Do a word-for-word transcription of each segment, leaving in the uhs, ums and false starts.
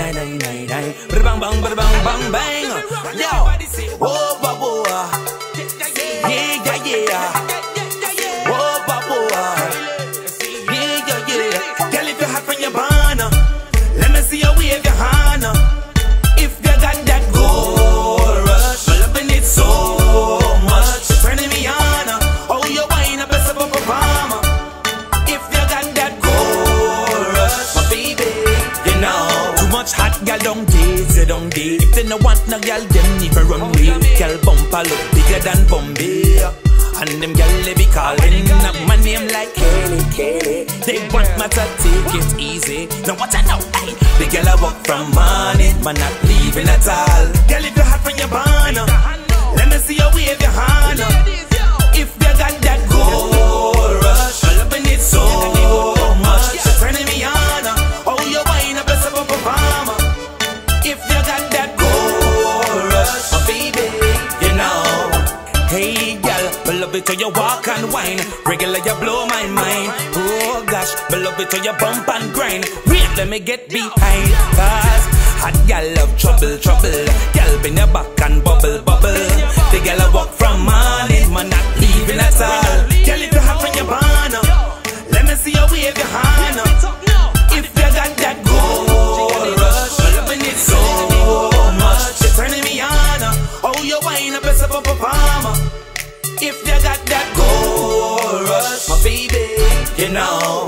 nine, nine, nine, nine. Bang, bang, bang, bang, bang. Yo, whoa, whoa, whoa. Yeah, yeah, yeah. Whoa, whoa, whoa. Yeah, yeah, yeah. Girl, if you're hot from your banner, let me see you wave your hand. If you got that gold rush, I'm loving it so much. Turning me on. Oh, you wine up as a performer. If you got that gold rush, my baby, you know. Too much hot gal don't date, they don't date. If they no want no gal, them need to run away. Gal bumper look bigger than Bombay, and them gal they be calling up my name like Kelly, Kelly. They want me to take it easy. Now what I know, hey, the gal I walk from morning, man not leaving at all. Gal if you hot from your banner, let me see you wave your hand. If you got that gold rush, I'm loving it so much. Turning me on, oh you wine up as a performer. If you got that gold rush, my baby, you know. Hey gal, me love it till you walk and whine. Regular you blow my mind. Oh gosh, me love it till you bump and grind. Wait, let me get behind. Cause hot gal love trouble, trouble. Gal bend your back and bubble, bubble. The gal I walk from morning, man not leaving at all. Gal if you hot from your banner, let me see you wave your hand. If you got that gold rush, I'm loving it so much. You're turning me on. Oh, you wine up as a performer. If you got that gold rush, my baby, you know.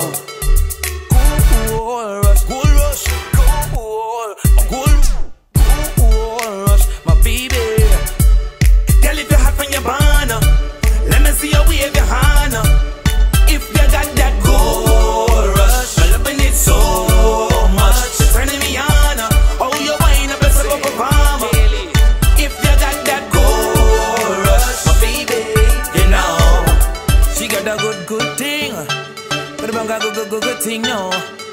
Gold rush, gold rush, gold, gold, gold rush, my baby. Girl, if you hot from your banner, let me see you wave your hand. If you got that gold rush, I'm loving it so much. You're turning me on. Oh, you wine up as a performer. If you got that gold rush, my baby, you know. She got a good, good thing. But the bang got good, good, good, good thing, no.